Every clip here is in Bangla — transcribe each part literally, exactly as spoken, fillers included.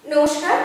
নমস্কার।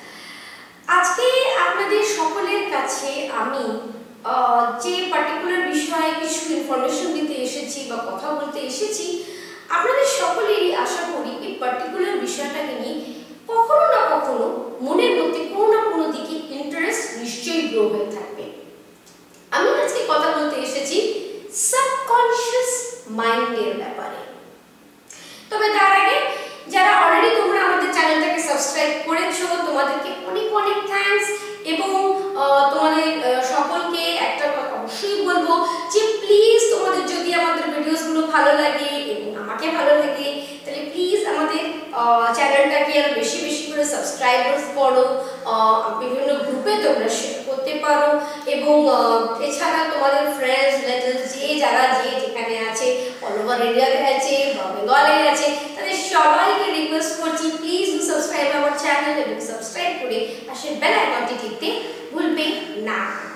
আজকে আপনাদের সকলের কাছে আমি যে পার্টিকুলার বিষয়ে কিছু ইনফরমেশন দিতে এসেছি বা কথা বলতে এসেছি, আপনাদের সকলেরই আশা করি এই পার্টিকুলার বিষয়টাকে নিয়ে কখনো না কখনো মনের মধ্যে কোনো না কোনো দিকে ইন্টারেস্ট নিশ্চয়ই গ্রো হয়ে থাকবে। আমি আজকে কথা বলতে এসেছি সাবকনশিয়াস মাইন্ডের ব্যাপারে। তবে তার আগে যারা অলরেডি তোমরা আমাদের চ্যানেলটাকে সাবস্ক্রাইব করেছো, তোমাদেরকে অনেক অনেক থ্যাঙ্কস। এবং তোমাদের সকলকে একটা কথা অবশ্যই বলবো যে প্লিজ তোমাদের যদি আমাদের ভিডিওসগুলো ভালো লাগে এবং আমাকে ভালো লাগে, তাহলে প্লিজ আমাদের চ্যানেলটাকে আরো বেশি বেশি করে সাবস্ক্রাইব করো, বিভিন্ন গ্রুপে তোমরা শেয়ার করতে পারো এবং এছাড়া তোমাদের ফ্রেন্ডস রিলেটিভস যে যারা যে যেখানে আছে, অল ওভার ইন্ডিয়াতে আছে বা বেঙ্গলে আছে, তাদের সবাইকে রিকোয়েস্ট করছি please do subscribe our channel এবং সাবস্ক্রাইব করে পাশে বেল আইকনটি টিপতে ভুলবে না।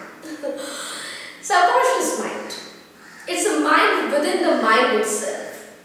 Subconscious mind, it's a mind within the mind itself.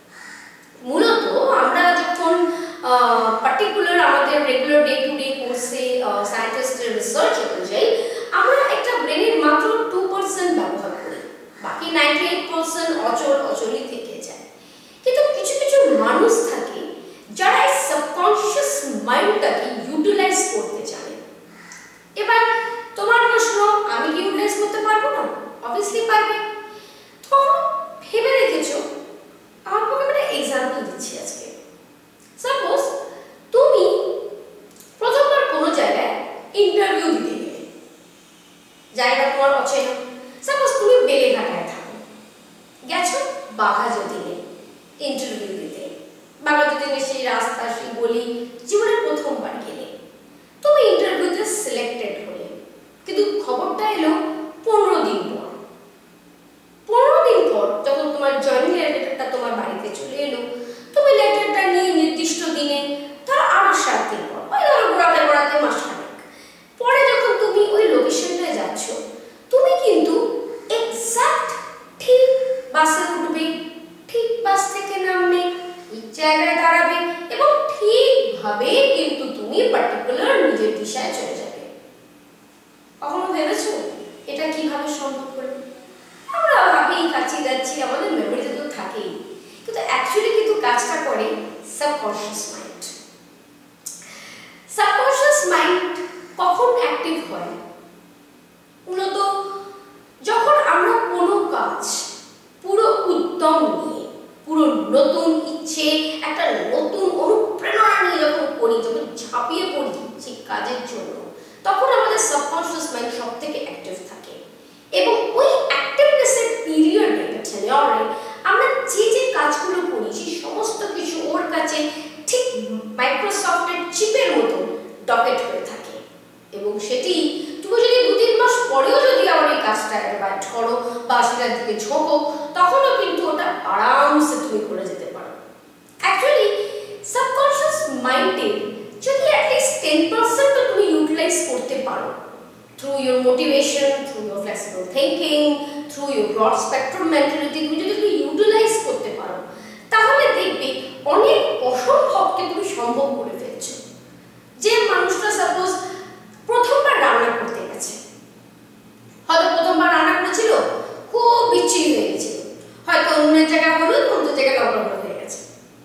মূলত আমরা যখন পার্টিকুলার আমাদের রেগুলার ডে টু ডে কোর্সে সায়েন্টিস্টের রিসার্চ অনুযায়ী আমরা একটা ব্রেনের মাত্র টু পার্সেন্ট ব্যবহার করি, বাকি নাইনটি এইট পার্সেন্ট অচল অচলই থেকে যায়। কিন্তু কিছু কিছু মানুষ থাকে যারা এই সাবকনশিয়াস মাইন্ডটাকে ইউটিলাইজ করতে জানে। এবার তোমার প্রশ্ন, আমি কি ইউটিলাইজ করতে পারবো না? অবভিয়াসলি পারবে। তখন ভেবে রেখেছো, আমার পক্ষে একটা এক্সাম্পল দিচ্ছি আজকে। সাপোজ তুমি প্রথমবার কোনো জায়গায় ইন্টারভিউ দিতে গেলে, জায়গা তোমার অচেনা। সাপোজ তুমি বেলেঘাটায় থাকো, গেছো বাঘাযতীনে ইন্টারভিউ দিতে। বাঘাযতীনে সেই রাস্তা, সেই গলি, জীবনে প্রথমবার গেলে তুমি ইন্টারভিউতে সিলেক্টেড হলে, কিন্তু খবরটা এলো পনেরো দিন পর। পনেরো দিন পর যখন তোমার জয়েনিং লেটারটা তোমার বাড়িতে চলে এলো, তুমি লেটারটা নিয়ে নির্দিষ্ট দিনে, ধরো আরো সাত দিন পর, ওই ধরো ঘোরাতে ঘোরাতে মাসখানেক পরে যখন তুমি ওই লোকেশনটায় যাচ্ছ, তুমি কিন্তু এক্সাক্ট ঠিক বাসে উঠবে, ঠিক বাস থেকে নামবে, ঠিক জায়গায় দাঁড়াবে এবং ঠিকভাবে কিন্তু তুমি পার্টিকুলার নিজের দিশায় চলে যাবে। কখনো ভেবেছো এটা কিভাবে সম্ভব হলো? আমরা ভাবি কাছে যাচ্ছি, আমাদের মেমোরিতে তো থাকেই, কিন্তু অ্যাকচুয়ালি কিন্তু কাজটা করে সাবকনশিয়াস মাইন্ড। সাবকনশিয়াস মাইন্ড কখন অ্যাক্টিভ হয়? মূলত যখন আমরা কোনো কাজ পুরো উদ্যম নিয়ে, পুরো নতুন ইচ্ছে, একটা নতুন অনুপ্রেরণা নিয়ে যখন করি, যখন ঝাঁপিয়ে পড়ি সেই কাজের জন্য, তখন আমাদের সাবকনশিয়াস মাইন্ড সব থেকে অ্যাক্টিভ থাকে। এবং ওই অ্যাক্টিভনেসের পিরিয়ডে টেনিয়রে আমরা যে যে কাজগুলো করি, সেই সমস্ত কিছু ওর কাছে ঠিক মাইক্রোসফটের চিপের মতো ডকেট হয়ে থাকে। এবং সেটি তুমি যদি দু তিন মাস পরেও যদি আবার এই কাজটা একবার ধরো বা সেটার দিকে ঝোঁকো, তখনও কিন্তু ওটা আরামসে তুমি করে যেতে পারো। অ্যাকচুয়ালি সাবকনশিয়াস মাইন্ডে যদি অ্যাটলিস্ট টেন পার্সেন্টও তুমি ইউটিলাইজ করতে পারো, through your motivation, through your flexible thinking, through your broad spectrum mentality, তুমি যদি তুমি ইউটিলাইজ করতে পারো, তাহলে দেখবে অনেক অসম্ভবকে তুমি সম্ভব করে ফেলছো। যে মানুষটা সাপোজ প্রথমবার রান্না করতে গেছে, হয়তো প্রথমবার রান্না করেছিল, খুব বিচ্ছিরি হয়ে গেছিল, হয়তো অন্যের জায়গায় হলুদ, অন্য জায়গায় লবণ হয়ে গেছে,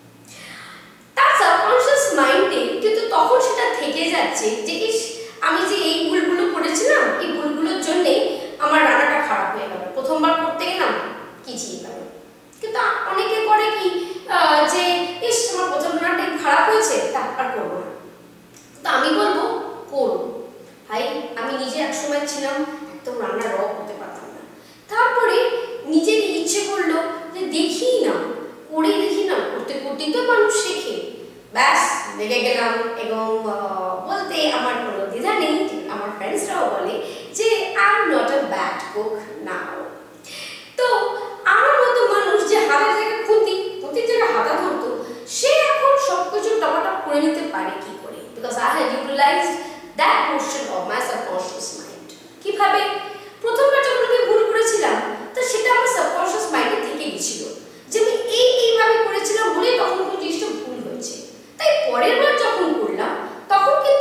তার সাবকনশিয়াস মাইন্ডে কিন্তু তখন সেটা থেকে যাচ্ছে যে আমি যে এই ভুলগুলো করেছিলাম, এই ভুলগুলোর জন্যে আমার রান্নাটা খারাপ হয়ে গেল, প্রথমবার করতে গেলাম কিছুই গেল। কিন্তু অনেকে করে কি যে ইস আমার প্রথম রান্নাটা খারাপ হয়েছে, তারপর করবো না। তো আমি বলবো করো ভাই। আমি নিজে এক সময় ছিলাম, একদম রান্না র করতে পারতাম না, তারপরে নিজের ইচ্ছে করলো যে দেখি না, করে দেখি না, করতে করতেই তো মানুষ শেখে। ব্যাস লেগে গেলাম এবং বলতে আমার কোনো দ্বিধা নেই, আমার ফ্রেন্ডসরাও বলে যে I am not a bad cook now. তো আমার মতো মানুষ যে হাতের জায়গায় খুঁতি, খুঁতির জায়গায় হাতা ধরতো, সে এখন সব কিছু টপাটপ করে নিতে পারে কি করে? Because I have utilized that portion of my subconscious mind. কিভাবে? প্রথমবার যখন আমি ভুল করেছিলাম, তো সেটা আমার সাবকনশিয়াস মাইন্ডে থেকে গেছিল যে আমি এই এইভাবে করেছিলাম বলে তখন কোনো জিনিসটা ভুল হয়েছে। তাই পরের বার যখন করলাম, তখন কিন্তু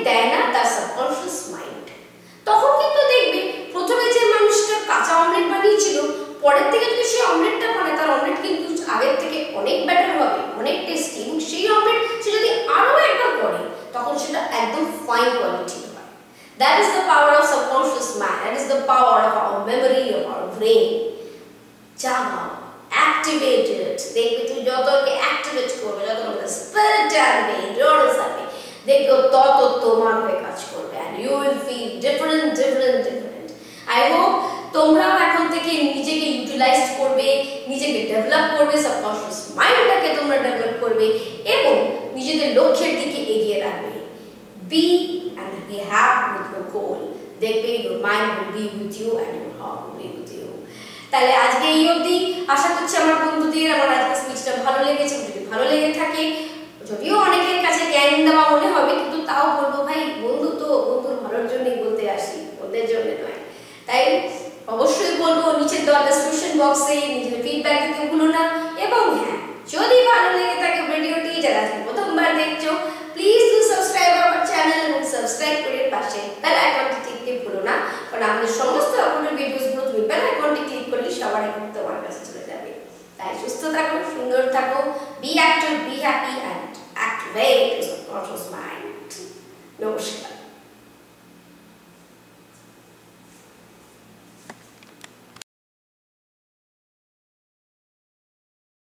দেয় না তার সাবকনশিয়াস মাইন্ড। তখন কিন্তু দেখবে প্রথমে যে মানুষটা কাঁচা অমলেট বানিয়েছিল, পরের থেকে যদি সেই অমলেটটা বানায় তার অমলেট কিন্তু আগের থেকে অনেক বেটার হবে, অনেক টেস্টি, এবং সেই অমলেট সে যদি আরও একবার করে তখন সেটা একদম ফাইন কোয়ালিটি হয়। That is the power of subconscious mind. That is the power of our memory, of our brain. জাগা, activated. দেখবে তুমি যতকে অ্যাক্টিভেট করবে, যত তোমাদের স্পিরিট আনবে, জোরস আনবে, দেখবে তত তোমার হয়ে কাজ করবে, and you will feel different, different, different. I hope তোমরাও এখন থেকে নিজেকে ইউটিলাইজ করবে, নিজেকে ডেভেলপ করবে, সাবকনশিয়াস মাইন্ডটাকে তোমরা ডেভেলপ করবে এবং নিজেদের লক্ষ্যের দিকে এগিয়ে রাখবে। Be and be happy with your goal. দেখবে your mind will be with you and your heart will be with you. তাহলে আজকে এই অবধি, আশা করছি আমার বন্ধুদের আমার আজকে স্পিচটা ভালো লেগেছে। যদি ভালো লেগে থাকে, যদিও অনেকের কাছে জ্ঞান দেওয়া মনে হবে, কিন্তু তাও বলবো ভাই বন্ধু তো বন্ধুর ভালোর জন্যই বলতে আসি, ওদের জন্য নয়। তাই অবশ্যই বলবো নিচের দেওয়া ডেসক্রিপশন বক্সে নিজের ফিডব্যাক দিতে ভুলো না। এবং হ্যাঁ, যদি ভালো লেগে থাকে ভিডিওটি, যারা প্রথমবার দেখছো please do subscribe our channel এবং সাবস্ক্রাইব করে পাশে বেল আইকনটি টিপতে ভুলো না, কারণ আমাদের সমস্ত আপলোডেড ভিডিওসগুলো তুমি বেল আইকনটি ক্লিক করলে সবার আগে তোমার কাছে চলে যাবে। তাই সুস্থ থাকো, সুন্দর থাকো, বি